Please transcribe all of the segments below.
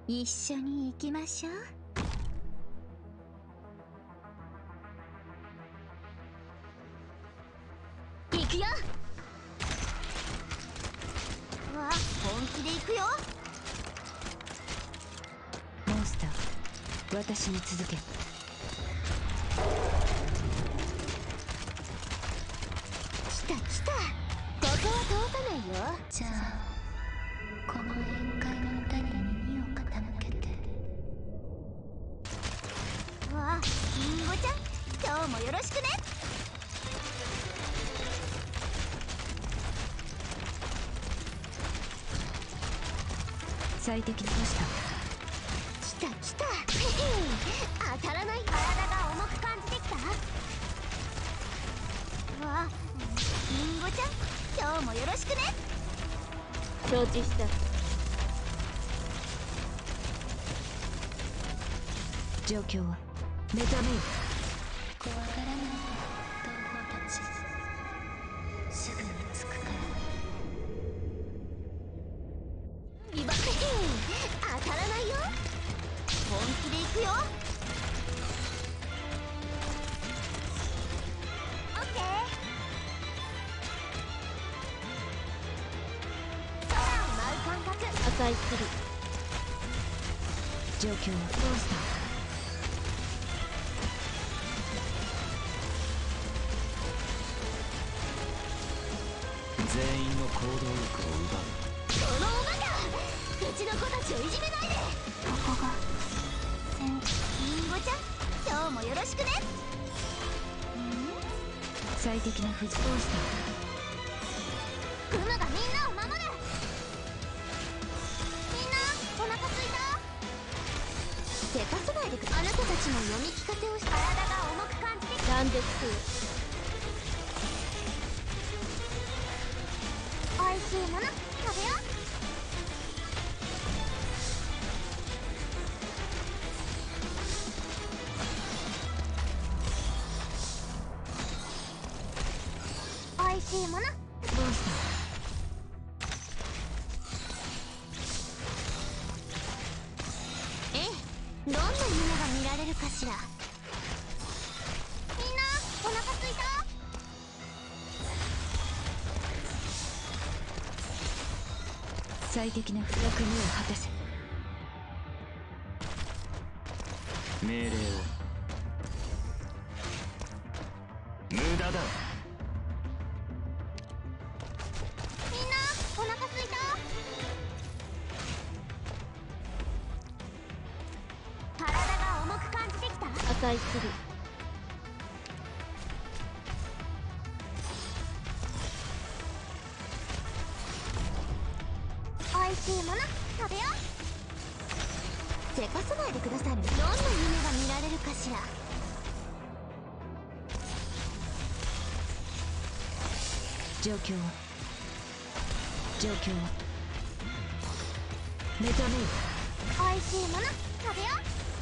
一緒に行きましょう。行くよ。わあ、本気で行くよ。モンスター、私に続け。来た来た。ここは通さないよ。じゃあこの宴会の歌に耳を傾けて。わあ、リンゴちゃん、今日もよろしくね。最適にどうした。来た来た。当たらない。体が重く感じてきた。わあ、リンゴちゃん、今日もよろしくね。承知した。状況は目覚めよ。怖がらないで、同胞たち。すぐに着くから。当たらないよ。本気で行くよ。オッケー。空を舞う感覚。破壊する。状況はどうした。 全員の行動力を奪う。 このおバカ、うちの子たちをいじめないで。ここがリンゴちゃん、今日もよろしくね。最適な不時どうした。クムがみんなを守る。みんなお腹すいた。せかさないでく。あなたたちも読み聞かせをし。体が重く感じて断絶する。おいしいもの食べよう。おいしいもの。どうした。ええ、どんな夢が見られるかしら。みんなお腹すいた。最適な役目を果たせ。 命令を。無駄だ。 みんなお腹すいた。体が重く感じてきた。破壊する。おいしいもの食べよう。せかさないでくださる。どんな夢が見られるかしら。状況は目覚めよ。おいしいもの食べよ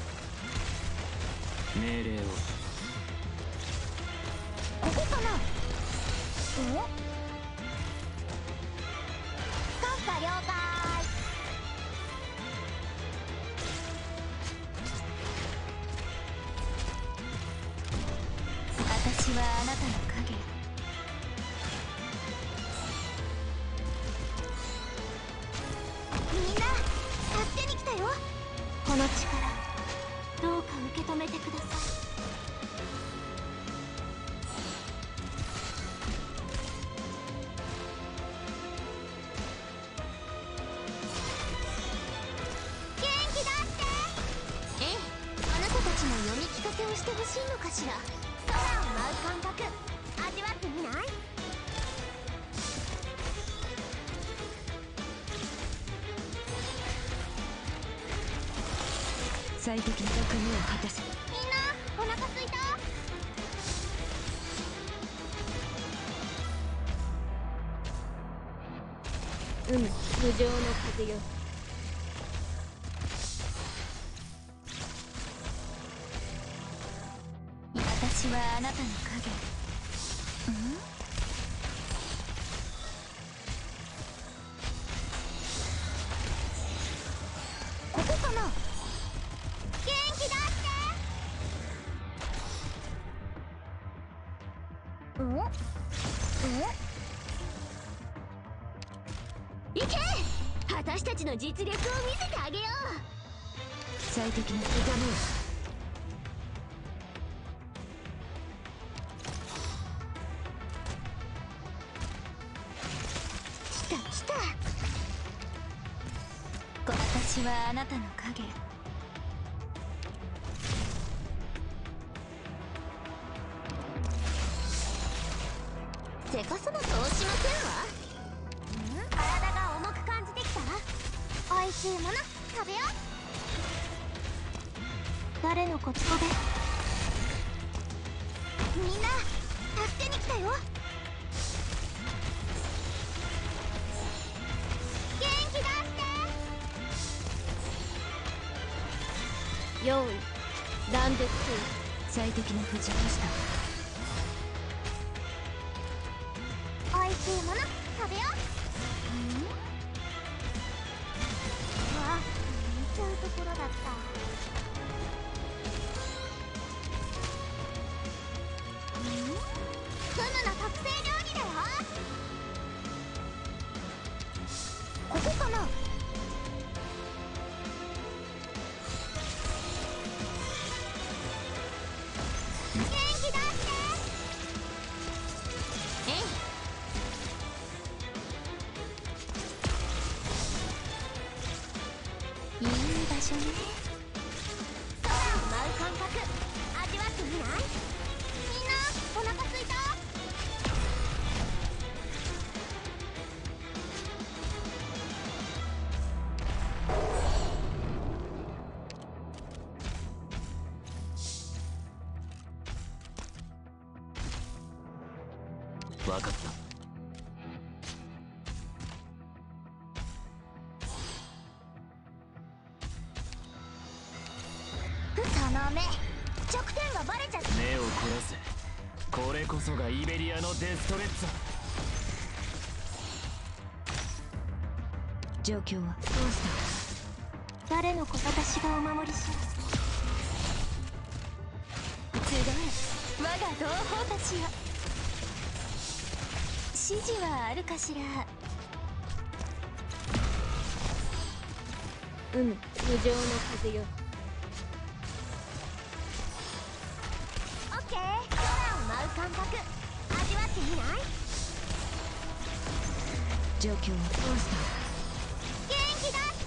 命令を。 う。ここかな。おカッカ了解。私はあなたの影。みんな助けに来たよ。この力どうか受け止めてください。元気出して。ええ、あなたたちも読み聞かせをしてほしいのかしら。空を舞う感覚味わってみない。最適な役目を果たせ。みんなお腹すいた。無情の風よ。私はあなたの影。ここかな。 私たちの実力を見せてあげよう。 最適な痛みを。 来た来た。 私はあなたの影。 せかさまそうしませんわ。体が重く感じてきた。おいしいもの食べよう。誰のことで。みんな助けに来たよ。元気出して。用意断絶。 最適な藤でした。 おいしいもの食べよう。あ、見ちゃうところだった。フムの特製料理だよ。ここかな。元気出して。えい。 いい場所ね。 空を舞う感覚味わってみない？みんなお腹すいた？ 分かった。 その目、直点がバレちゃった。 目を凝らせ。これこそがイベリアのデストレッツァ。 状況はどうした？ 誰の子。私がお守りします。 集え、我が同胞たちよ。指示はあるかしら。 無情の風よ。オッケー。空を舞う感覚味わってみない？ 状況はどうした？ 元気出して。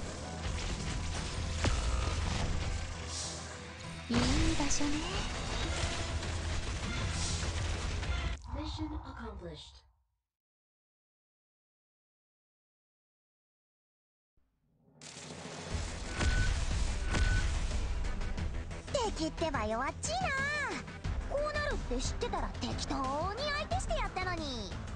いい場所ね。 Mission accomplished. 敵ってば弱っちいな。こうなるって知ってたら適当に相手してやったのに。